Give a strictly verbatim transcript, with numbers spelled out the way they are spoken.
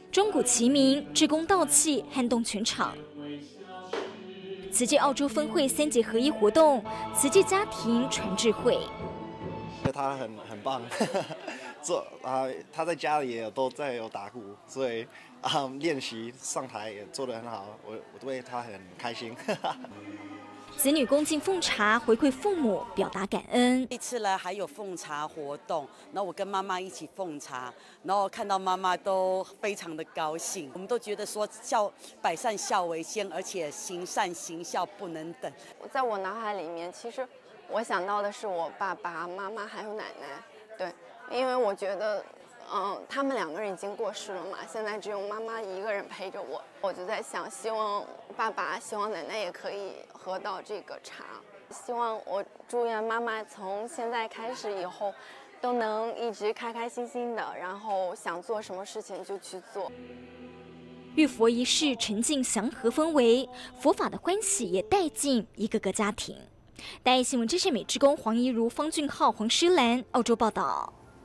钟鼓齐鸣，志工道气，撼动全场。慈济澳洲分会三节合一活动，慈济家庭传智慧。 他很很棒，做啊，他在家里也都在有打鼓，所以啊练习上台也做得很好，我我对他很开心。 子女恭敬奉茶，回馈父母，表达感恩。 这次呢还有奉茶活动，然后我跟妈妈一起奉茶，然后看到妈妈都非常的高兴。我们都觉得说孝百善孝为先，而且行善行孝不能等。 在我脑海里面，其实我想到的是我爸爸妈妈还有奶奶，对，因为我觉得。嗯，他们两个人已经过世了嘛，现在只有妈妈一个人陪着我。我就在想，希望爸爸、希望奶奶也可以喝到这个茶。希望我祝愿妈妈从现在开始以后，都能一直开开心心的，然后想做什么事情就去做。 浴佛仪式沉浸祥和氛围，佛法的欢喜也带进一个个家庭。大爱新闻支线美职工黄怡如、方俊浩、黄诗兰，澳洲报道。